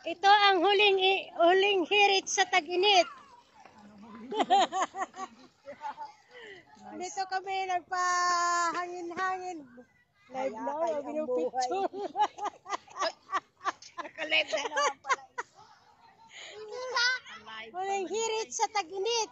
Ito ang huling hirit sa tag-init. Dito kami nagpahangin-hangin. Live na, sabi ng picture. Nakalive na naman pala. Huling hirit sa tag-init.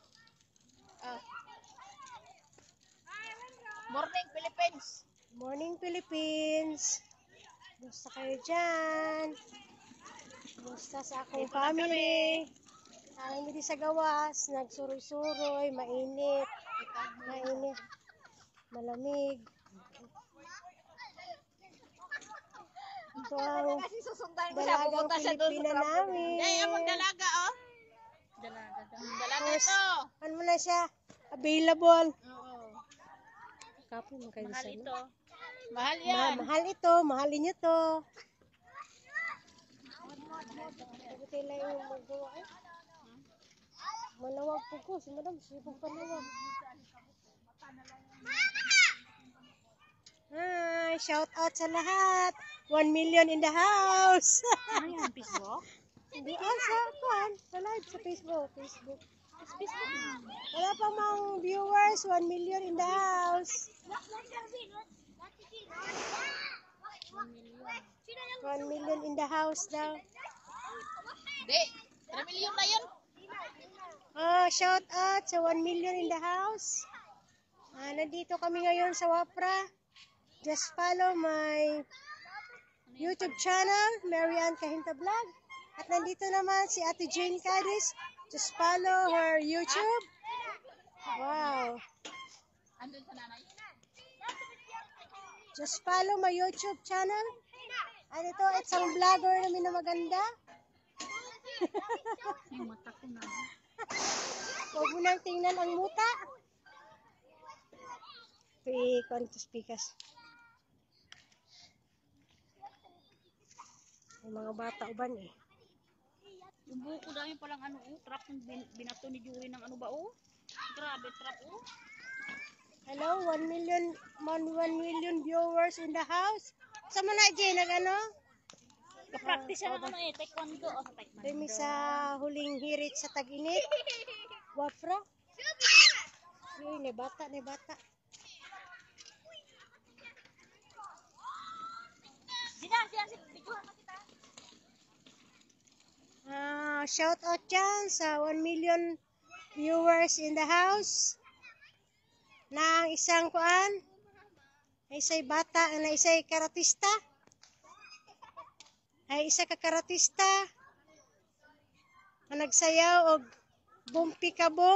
Morning, Philippines. Morning, Philippines. Kumusta kayo dyan? Kumusta sa akong family? Kami di sa gawas, nagsuroy-suroy, mainit. Mainit. Malamig. Ito ang dalagang Pilipina namin. Ay, ang dalaga, oh. Dalaga ito. Ano mo na siya? Available. Oo. Kapo mo kayo Mahal sa ito. Mahal yan. mahal ito. Mahalin nyo to. Buti lang yung magawa eh. Malawag po ko. Si madam, sibong panawag. Hi, shout out sa lahat. 1 million in the house. Ano yan, Facebook? Hindi yan sa kuhan. Sa live sa Facebook. Facebook na. Wala pa mang viewers. 1 million in the house. 1 million in the house daw. Hindi. 3 million na yun. Shout out sa 1 million in the house. Nandito kami ngayon sa Wapra. Just follow my YouTube channel, Marian Kahinta Vlog. At nandito naman si Ate Jane Cadiz. Just follow her YouTube. Wow. Andun sa nanay. Just follow my YouTube channel. At ito, isang vlogger namin na maganda. Yung mata ko na. Huwag mo nang tingnan ang muta. I-con to speakers. May mga bata uban eh. Yung buko dami palang ano, trap ng binato ni Julie ng ano ba, oh. Grabe, trap, oh. Hello, 1 million viewers in the house. Sa na Jay, nag-ano? Kapractice siya ng ano eh, taekwondo. O, sa taekwondo. Kami sa huling hirit sa tag-init. Wafra. Uy, ni bata. Sina, picturean mo kita. Shout out dyan sa 1 million viewers in the house. Na isang kuan, ay isa'y bata, na isa'y karatista. Ay isa ka karatista. Na nagsayaw og bumpi ka bum.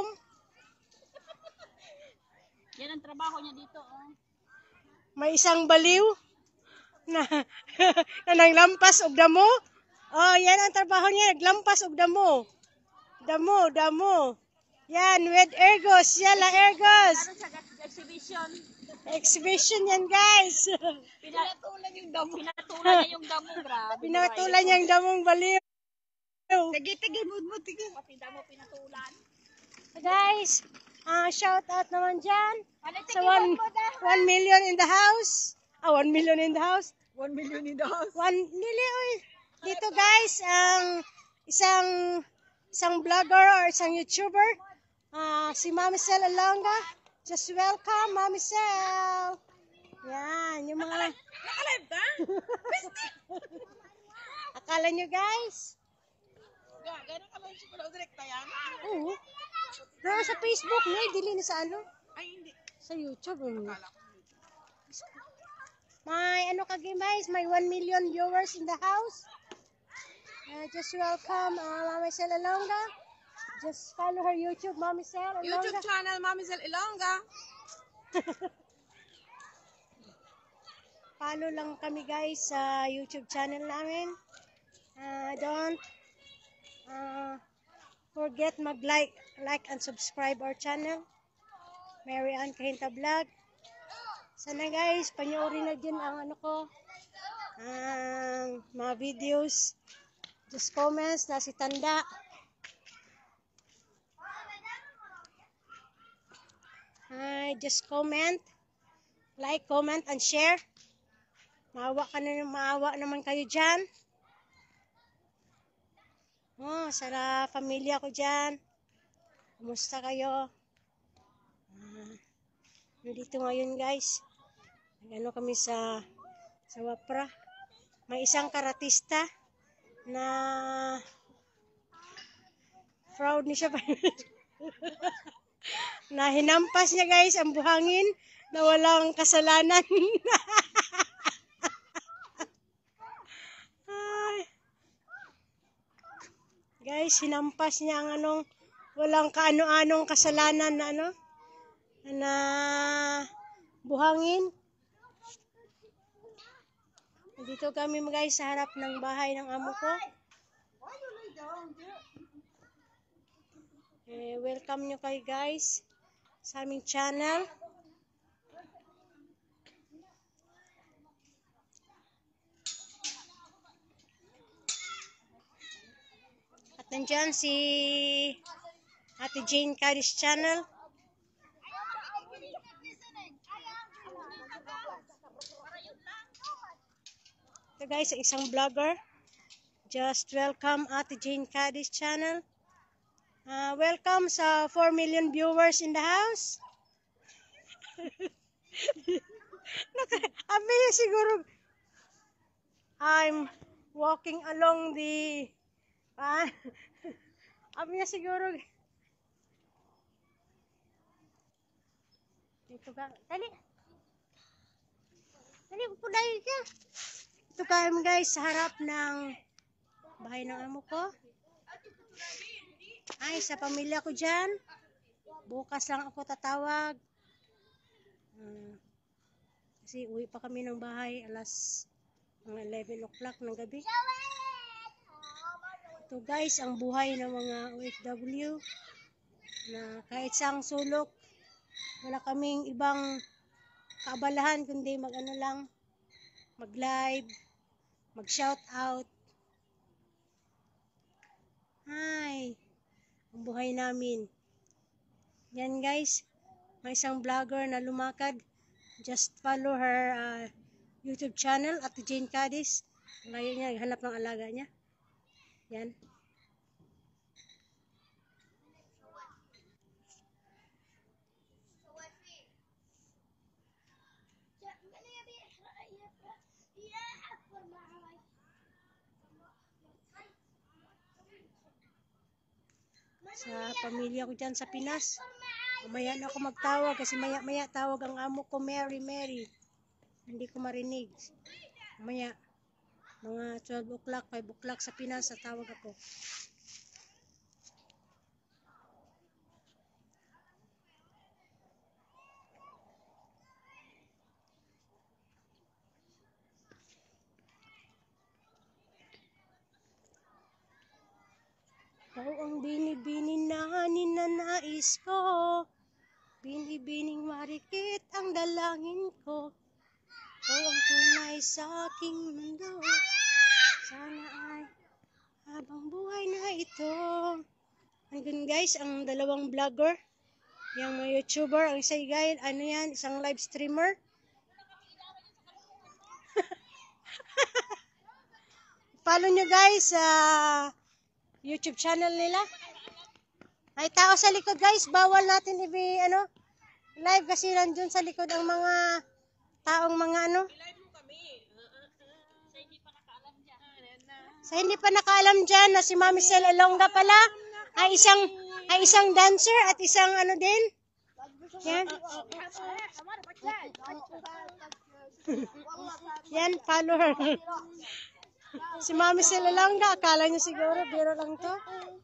Yan ang trabaho niya dito, oh. May isang baliw na, na nanglampas og damo. Oh, yan ang trabaho niya, naglampas og damo. Damo. Yan, with Ergos. Yala, Ergos. Ano siya, exhibition. Exhibition yan, guys. Pinatulan yung damo. Pinatulan niya yung damo, grabe. Pinatulan niya ang damong baliw. Tagi, mo, tige. Pati damo pinatulan. Guys, shout out naman dyan. Sa Sa 1 million in the house. 1 million in the house. 1 million in the house. 1 million. Dito guys, ang isang vlogger or isang YouTuber, si Mami Sel Alonga. Just welcome, Mami Sel. Yan, yung mga... Nakalive ka? Akala nyo guys? Gano'n ka ba yung sipulaw direkta yan? Oo. Pero sa Facebook, dili na sa ano? Ay, hindi. Sa YouTube. May ano ka guys, may 1 million viewers in the house. Just welcome Mami Sel Alonga. Just follow her YouTube, Mami Sel Alonga. YouTube channel, Mami Sel Ilongga. Follow lang kami guys sa YouTube channel namin. Don't forget mag-like and subscribe our channel. Marian Kahinta Vlog. Sana guys, panoorin na din ang ano ko, mga videos. Just comments na si Tanda. Just comment, like, comment, and share. Maawa naman kayo dyan. Oh, sa pamilya ko dyan. Kumusta kayo? Nandito ngayon guys. Ano kami sa Wapra. May isang karatista na fraud ni siya. Na hinampas niya guys ang buhangin na walang kasalanan. Ay. Guys, hinampas niya ang walang kaano-anong kasalanan na na buhangin. Dito kami guys sa harap ng bahay ng amo ko. Welcome nyo kayo guys sa aming channel. At nandyan si Ate Jane Cadiz channel. Ito guys, isang vlogger. Just welcome Ate Jane Cadiz channel. Welcome sa 4 million viewers in the house. Abi siguro I'm walking along the abi siguro dito ka. Dali. Dali po dahil ka. Ito kami guys sa harap ng bahay ng amo ko. Ay, sa pamilya ko dyan. Bukas lang ako tatawag. Kasi uwi pa kami ng bahay alas 11 o'clock ng gabi. Ito guys, ang buhay ng mga OFW. Na kahit sang sulok, wala kaming ibang kaabalahan kundi mag-live, mag-shout out. Hi! Ang buhay namin. Yan guys, may isang vlogger na lumakad. Just follow her YouTube channel at Jane Cadiz. Ngayon niya, hanap ng alaga niya. Yan. Sa pamilya ko dyan sa Pinas. Mamaya na ako magtawag kasi maya tawag ang amo ko, Mary. Hindi ko marinig. Mamaya, mga 12 o'clock, 5 o'clock sa Pinas, tawag ako. Ikaw ang binibining na ninanais ko. Binibining marikit ang dalangin ko. Ikaw ang tunay sa aking mundo. Sana ay habang buhay na ito. Hanggang guys, ang dalawang vlogger. Yung mga YouTuber, ang isa guys, isang live streamer. Follow nyo guys sa YouTube channel nila. May tao sa likod guys, bawal natin live kasi nandun sa likod ang mga taong sa hindi pa nakaalam dyan na si Mami Sel Alonga pala ay isang dancer at isang din. Yan. Yan, follow her. Si Mami Sel Alonga, akala niya siguro biro lang to.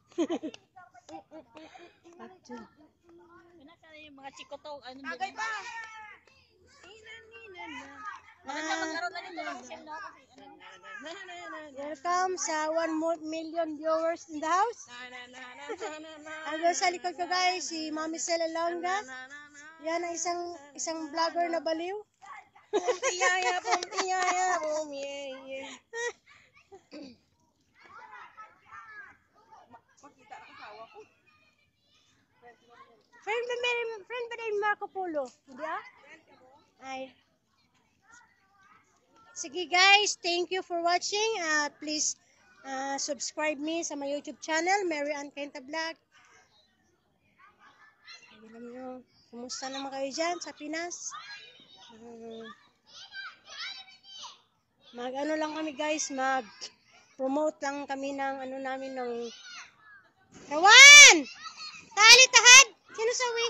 Mga chikoto, agay pa. Maganda magkaroon na nito ng send no? Welcome sa 1 million viewers in the house. Hanggang sa likod ko guys, si Mami Sel Alonga. Yan ang isang vlogger na baliw. Pumpiyaya, yeah. Friend ba rin Marco Polo? Hindi Ay. Sige guys, thank you for watching. Please subscribe me sa my YouTube channel, Mary Ann Kenta Vlog. Alam nyo, kumusta naman kayo dyan sa Pinas? Mag-ano lang kami guys, mag-promote lang kami ng ano namin ng Rawan! Tali tahad! Sino sawi?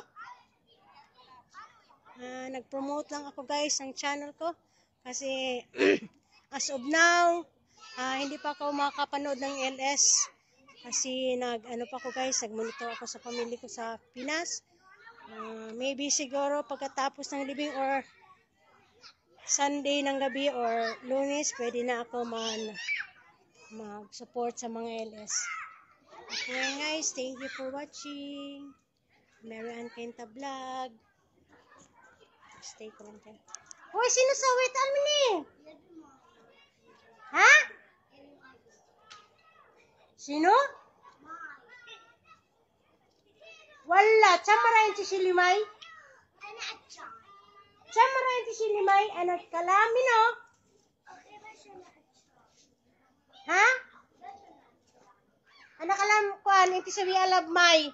Nag-promote lang ako guys ng channel ko kasi as of now hindi pa ako makapanood ng LS kasi nag-ano pa ako guys, nag-monitor ako sa pamilya ko sa Pinas. Maybe siguro pagkatapos ng libing or Sunday ng gabi or Lunes, pwede na ako mag-support sa mga LS. Okay guys, thank you for watching. Mary Ann Kenta Vlog. Stay ko lang dyan. Hoy, sino sa witan mo ni? Ha? Sino? Wala, chamarayan si Silimay. Chamarayan si Silimay, anak kalamin o. Ha? Anak alam ko, hindi sabi alab may.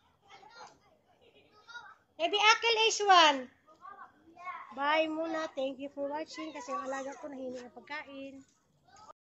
Maybe akil H1. Bye muna. Thank you for watching kasi ang alaga ko nahihingi ng pagkain.